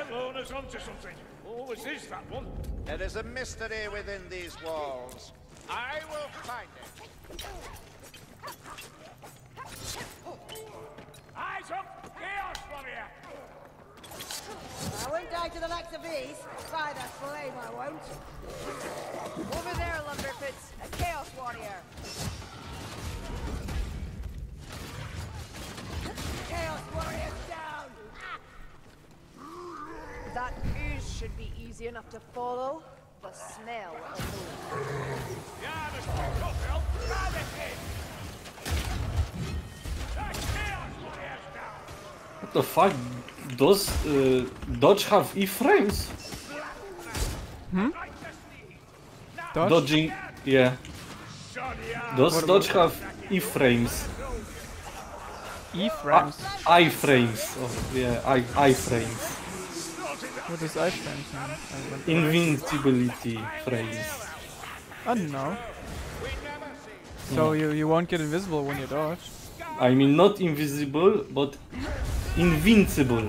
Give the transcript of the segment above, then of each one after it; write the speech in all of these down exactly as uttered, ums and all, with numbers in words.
Lona's onto something. Oh, is this that one? There is a mystery within these walls. I will find it. Eyes up! Chaos Warrior! I won't die to the likes of these. By the flame, I won't. Over there, Lumberfoots. A Chaos Warrior. Chaos Warrior down! That ooze should be easy enough to follow. The smell alone. Yeah, there's quick up, Bill. Grab it in! That Chaos Warrior's down! What the fuck? Does uh, Dodge have iframes? Hmm? Dodge? Dodging, yeah. Does What Dodge about- have iframes? E-frames? I iframes. Oh, yeah, I iframes. What does iframes mean? Invincibility frames. I don't know. So you, you won't get invisible when you dodge. I mean, not invisible, but invincible.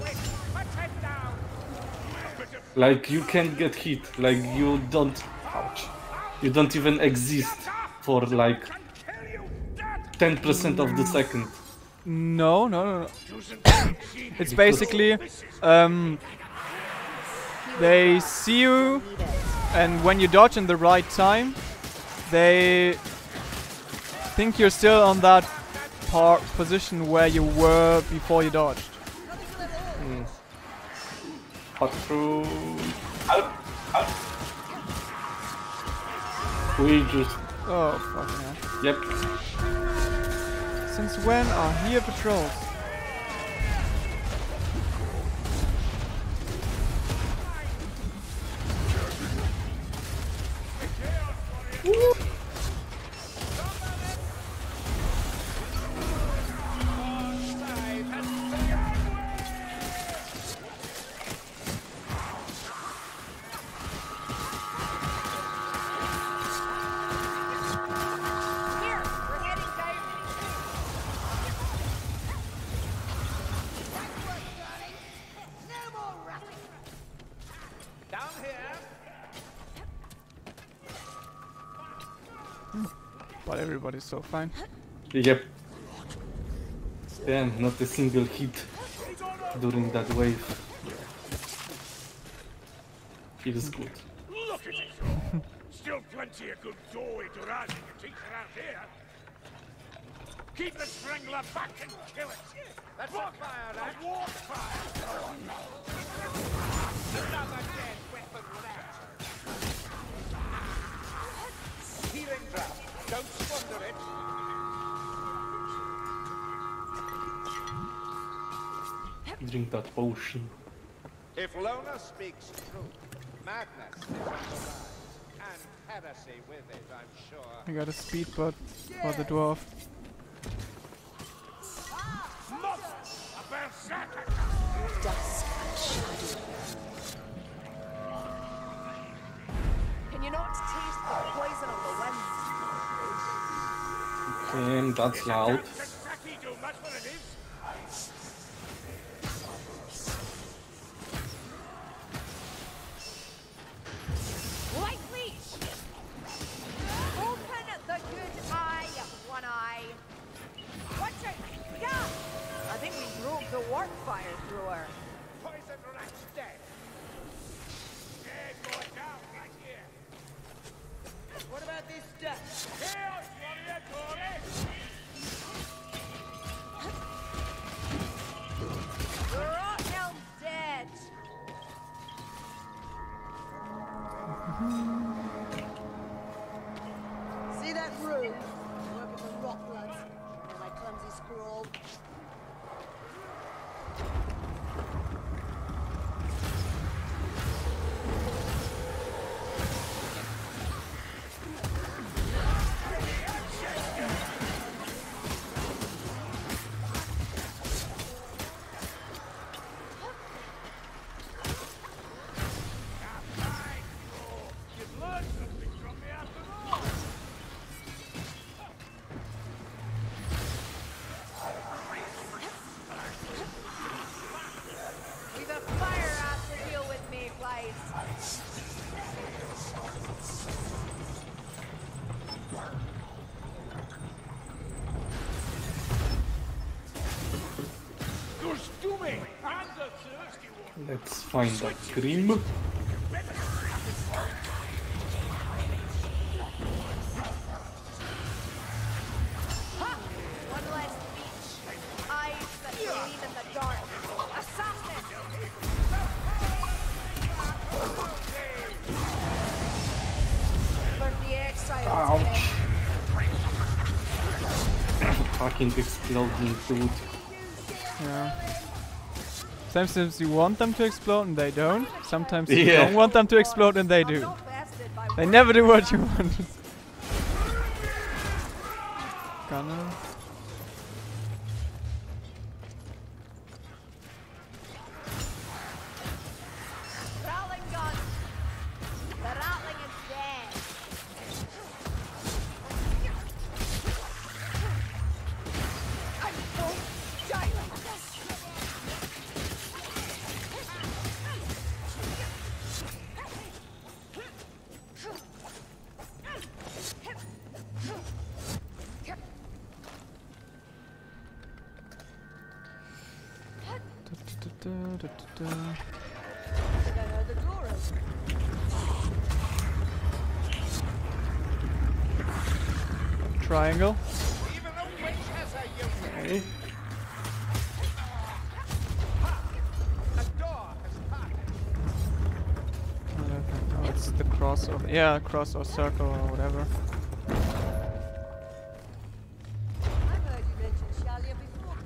Like you can't get hit. Like you don't. Ouch. You don't even exist for like ten percent of the second. No, no, no, no. It's basically um, they see you, and when you dodge in the right time, they think you're still on that part position where you were before you dodged. Mm. Hot through. Help! Help! We just. Oh fucking hell. Yep. Since when are here patrols? Woo. But everybody's so fine. Yep. Damn, not a single hit during that wave. Feels good. Look at it! Still plenty of good doughy to rise in your teeth around here. Keep the strangler back and kill it! That's Walk a fire, a lad. walk fire! Another dead weapon left. Healing drop. Don't squander it. Drink that potion. If Lona speaks truth, madness is on the rise. And heresy with it, I'm sure. I got a speed bot for the dwarf. Mother! A berserker! Dusk and shadow. Can you not taste the poison of the wind? Damn, that's loud. Kentucky do much what it is? Light leash! Open the good eye, one eye. Watch out! Yeah! I think we broke the warp fire thrower. Poison rat's dead. Dead going down right here. What about this stuff? Chaos Warrior, Tory! Rothelm's dead. See that room? Work with the rock bloods. And my clumsy scroll. Goes to me, and the thirsty one. Let's find that Grim. One less beach. Eyes that gleam in the dark. Assassin! For the exile. Ouch. Fucking exploding dude. Yeah. Sometimes you want them to explode and they don't. Sometimes you Yeah. don't want them to explode and they I'm do. not bested by They never do what you want. Gunner. Rattling gun. The rattling is dead. I won't die like this. Da, da, da, da, da. I think I heard the door open. Triangle. Even a witch has a unit. Okay. A door has parted. I don't think- Oh, it's the cross or yeah, cross or circle or whatever. I've heard you mention Shalia before.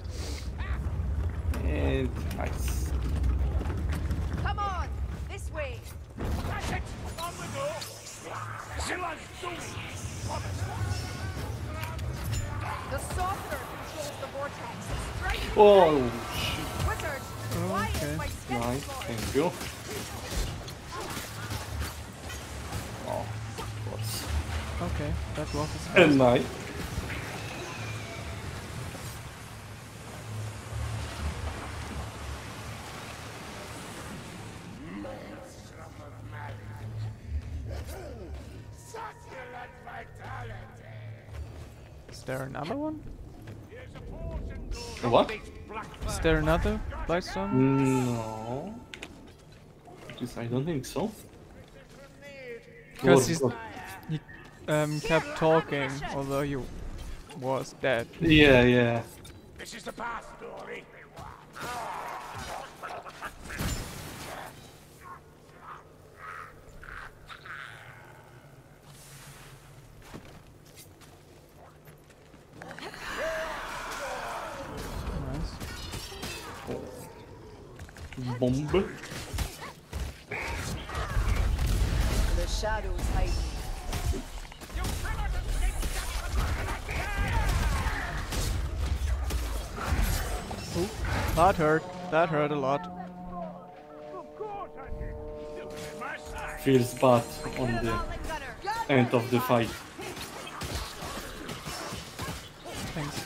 And nice. Come on, this way. That's it. On we go. Zilla's doing. The sorcerer controls the vortex. Strike Oh shit. wizard. Why Okay. is my skin Nice, spoiled? thank you. Oh, of course. Okay, that was his And nice. Succulent vitality. Is there another one? Here's a potion door. What? Is there another Blightstone? No. Because I don't think so. Because Or- he's or- he um kept talking, although he was dead. Yeah, yeah. This is the path, Dory. Nice. Bomb. The shadows hide. That hurt. That hurt a lot. Of course I did. You're on my side. Feels bad on the Rattling gunner. end of the fight. Thanks.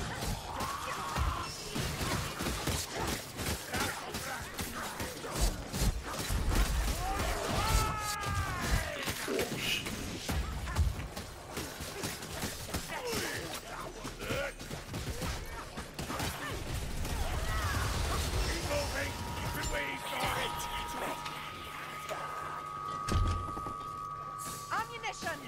Keep moving. Keep it where he's going. Ammunition.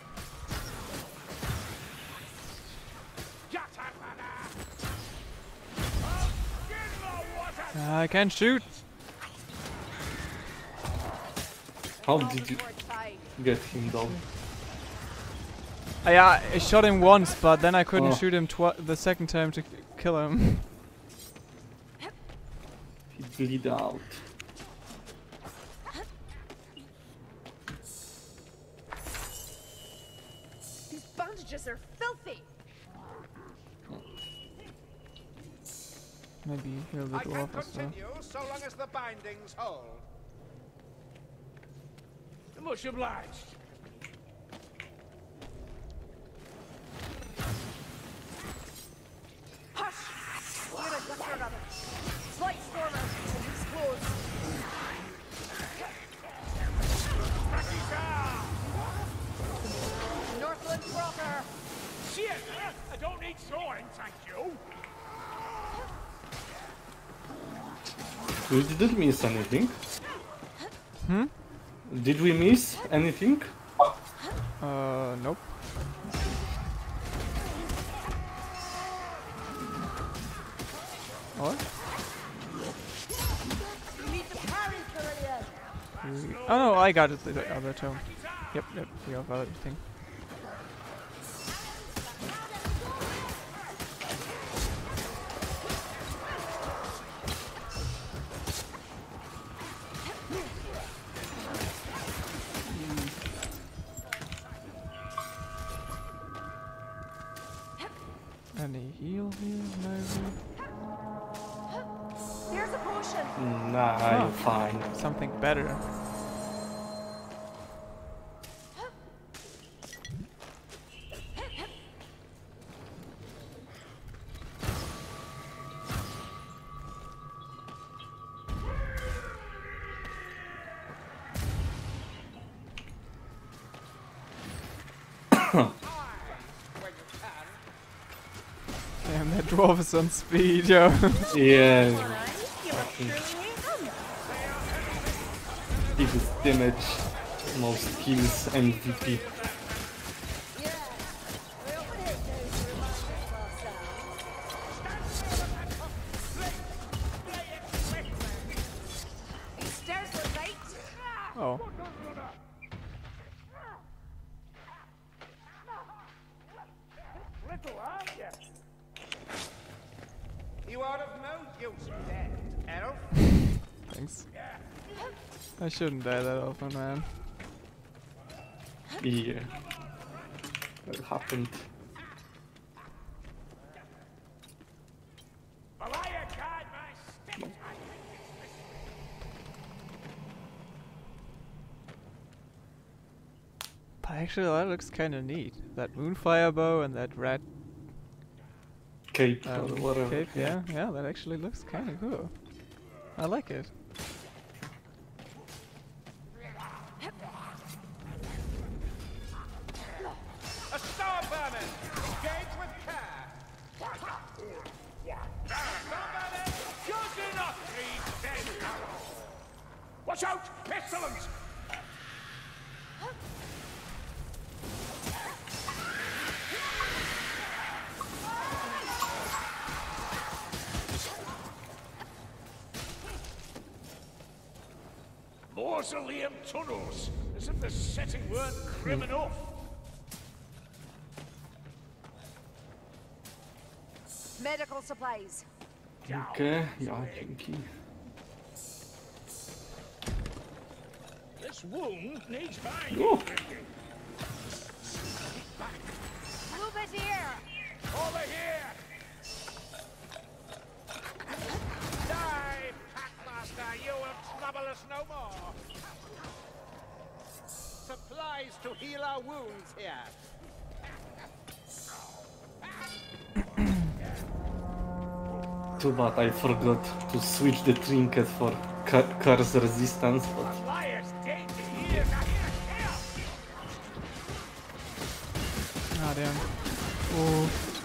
Yatabana. Oh, get in the water. I can shoot. How did you Forward side. get him down? I, uh, I shot him once, but then I couldn't Oh. shoot him twi the second time to k- kill him. He bleed out. These bandages are filthy. Maybe heal the I can dwarf as well. continue so long as the bindings hold. Much obliged. Hush! We're a gutter another. Slight stormer. He's close. Northland Crocker. need sawing, thank you. We didn't miss anything. Hmm? Did we miss anything? Uh, nope. What? You need to parry, Carillion. Oh no, I got it, the other tome. Yep, yep, we have other thing. Any heal here? Maybe? Here's a potion. Nah, Oh. you're fine. Something better. Damn, that dwarf is on speed, yo. Yeah. You Fucking really hate them. biggest damage, most kills, M V P. Yeah. We often hit those to remind us of ourselves. These stairs were right. Oh. Little, aren't you? You are of no use dead, elf. Thanks. I shouldn't die that often, man. Yeah. What happened? Well, I guide my stick. But actually, that looks kind of neat. That moonfire bow and that red Cape uh, or whatever. cape. Yeah, yeah, that actually looks kind of cool. I like it. A star vermin! Engage with care! Somebody, good enough, please, dead arrow. Watch out, pestilence! Mausoleum tunnels, as if the setting weren't grim enough. Medical supplies. Okay, yeah, kinky. This wound needs binding. Oh, Move it here. Over here! Die, Packmaster! You will trouble us no more! Supplies to heal our wounds here! too bad I forgot to switch the trinket for cu curse resistance, but Elias, take the ears out here! Ah, damn. Oh.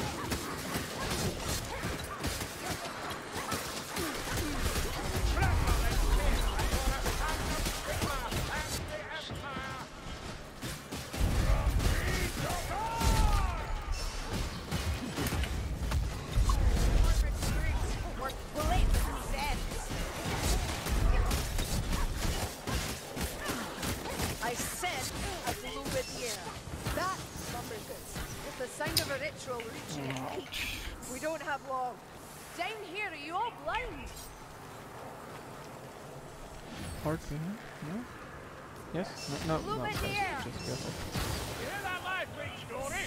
I sent a Bluebedier. That numbers good. With the sound of a ritual reaching its peak. We don't have long. Down here, are you all blind? Hard for him? No? Yes? No, no, no. Move it sorry, here. Just careful. You hear that life leak story?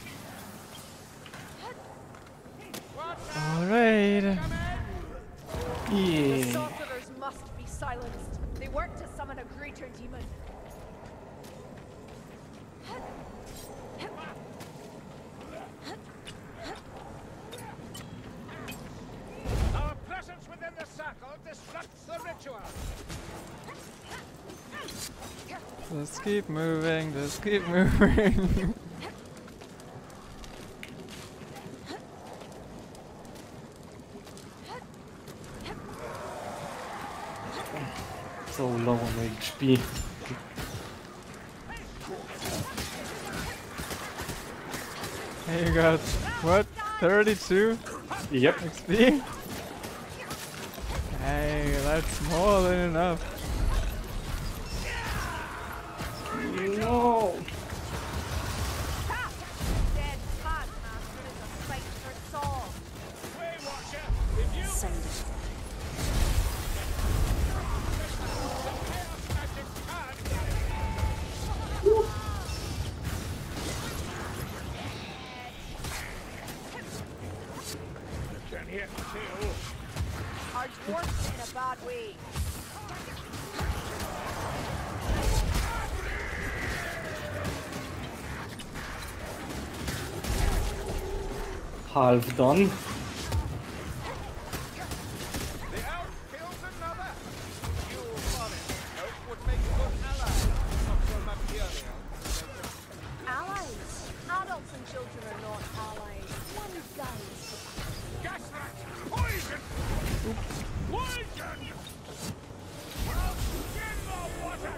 Alright. The yeah. sorcerers must be silenced. They work to summon a greater demon. Our presence within the circle disrupts the ritual! Just keep moving, just keep moving. low on H P. Hey, you got what? thirty-two Yep. X P? Hey, that's more than enough. No. Dead Taskmaster is a sight for Saul. Send it. Can hear kill. Our dwarf's in a bad way. Half done. The elf kills another. You forest elf would make a good ally. Not so material. Allies? Adults and children are not allies. One dies. Gas rat! Poison! Poison! Well, in the water!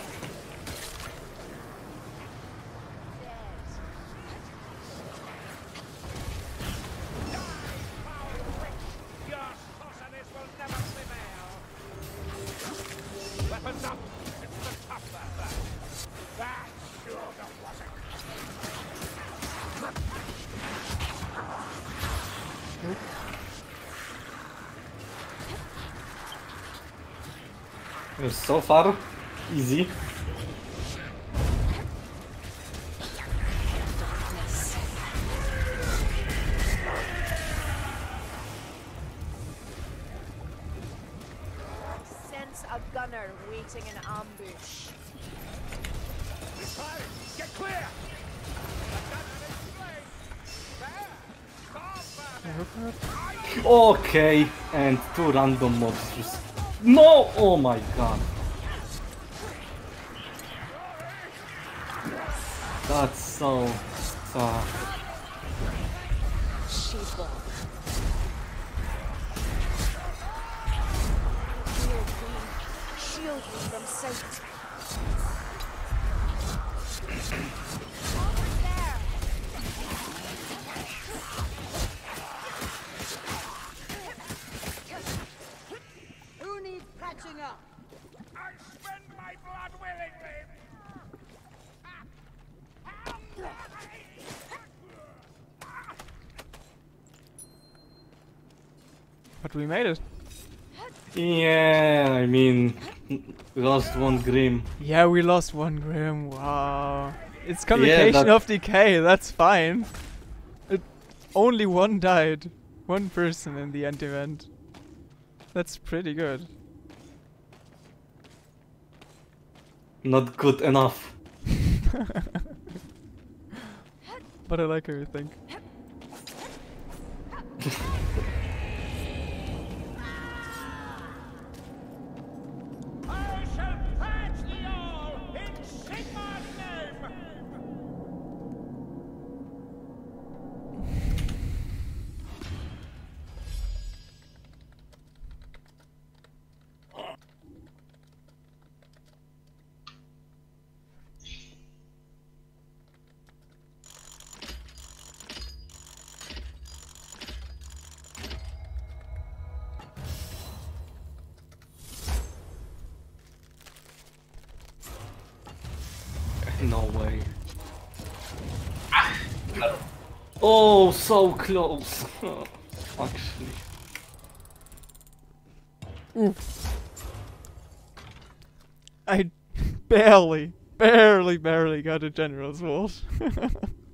Your sorceress will never prevail. Weapons up! It's the tougher that. That's sure the water. So far, easy. Sense a gunner waiting in ambush. Firing! Get clear! Okay, and two random mobs just... No! Oh my god. That's so... tough. Sheeple. Shield me. Shield me from sight. Over there. Who needs patching up? I spend my blood willingly! But we made it. Yeah, I mean... Lost one Grim. Yeah, we lost one Grim. Wow. It's Convocation that- of Decay. That's fine. It, only one died. One person in the end event. That's pretty good. Not good enough. But I like everything. I shall patch thee all in Sigmar's name! No way. Oh, so close. Actually. I barely, barely, barely got a general's vault.